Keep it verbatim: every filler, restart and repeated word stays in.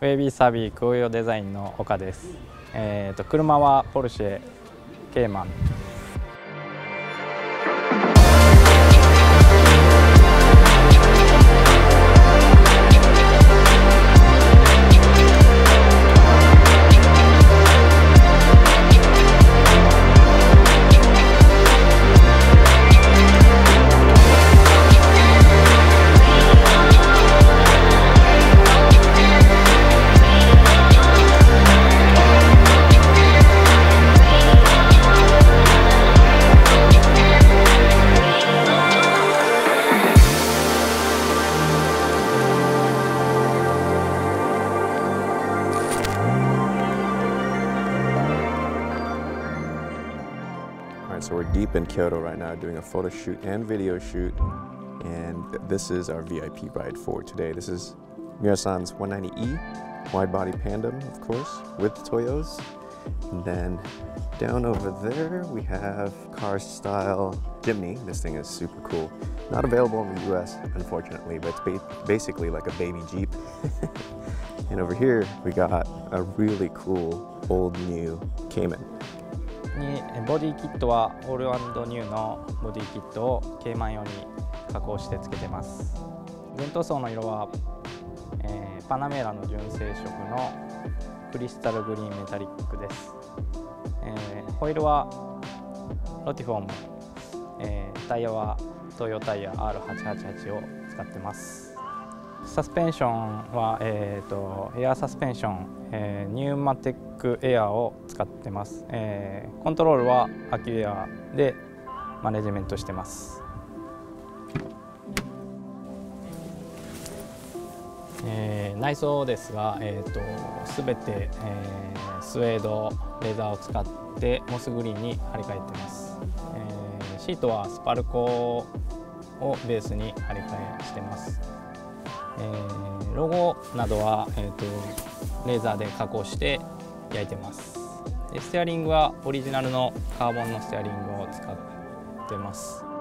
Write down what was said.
ベイビーサービー空用デザインの岡です。えーと、車はポルシェケイマン。 So we're deep in Kyoto right now doing a photo shoot and video shoot, and this is our V I P ride for today. This is Miura-san's one ninety E wide body Pandem, of course, with Toyos. And then down over there we have car style Jimny. This thing is super cool. Not available in the U S unfortunately, but it's ba basically like a baby Jeep. And over here we got a really cool Old&New Cayman. にボディキットはオール&ニューのボディキットをケイマン用に加工してつけてます。前頭層の色は、えー、パナメラの純正色のクリスタルグリーンメタリックです。えー、ホイールはロティフォーム、えー、タイヤはトヨタイヤ アールはちはちはち を使ってます。サスペンションは、えー、とエアサスペンション、えー、ニューマテックエアを使ってます。えー、コントロールはアキュエアでマネジメントしてます。えー、内装ですが、えー、と全て、えー、スウェードレザーを使ってモスグリーンに張り替えてます。えー、シートはスパルコをベースに張り替えしてます。えー、ロゴなどは、えー、とレーザーで加工して焼いてます。でステアリングはオリジナルのカーボンのステアリングを使ってます。